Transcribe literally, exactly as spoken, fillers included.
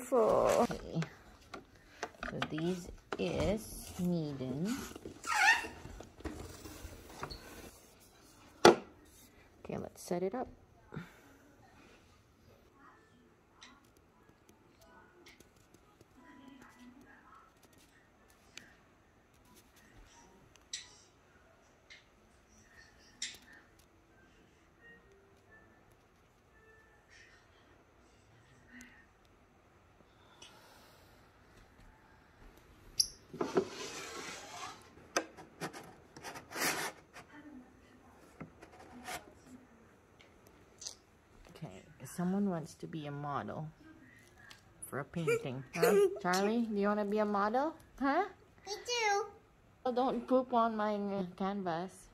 beautiful. Okay. So this is MEEDEN. Okay, let's set it up. Okay, someone wants to be a model for a painting. Huh? Charlie, do you want to be a model? Huh? Me too. Oh, don't poop on my uh, canvas.